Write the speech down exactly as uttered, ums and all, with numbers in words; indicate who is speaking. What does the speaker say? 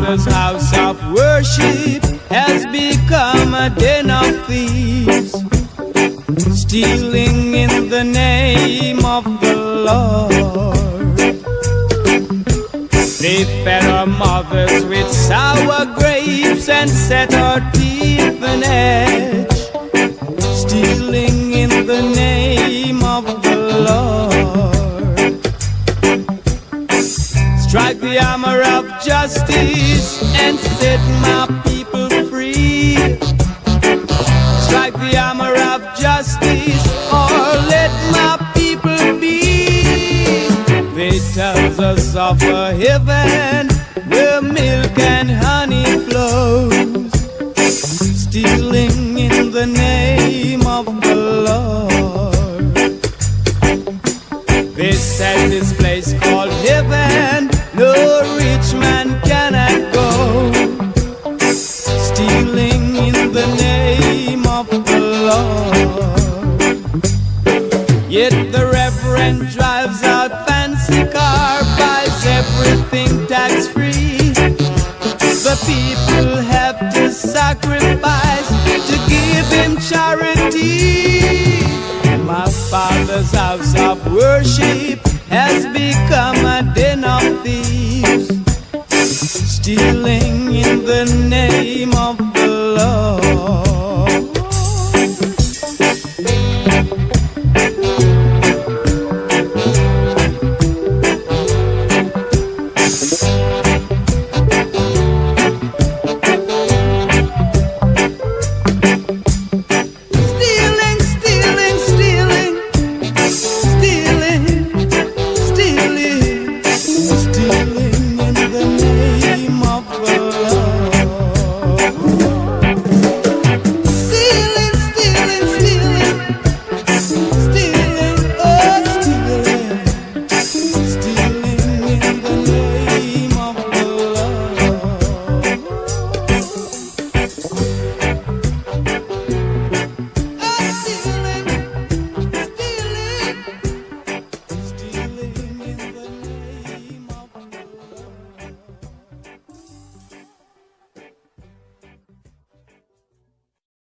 Speaker 1: Father's house of worship has become a den of thieves, stealing in the name of the Lord. They fed our mothers with sour grapes and set our teeth on edge, stealing in the name of the Lord. Strike the hammer of justice and set my people free. Strike the hammer of justice or let my people be. They tells us of a heaven where milk and honey flows, stealing in the name of the Lord. They said this place called heaven no rich man cannot go, stealing in the name of the Lord. Yet the Reverend drives out fancy car, buys everything tax-free. The people have to sacrifice to give him charity. My Father's house of worship has become a den of thieves, stealing in the name of the Lord.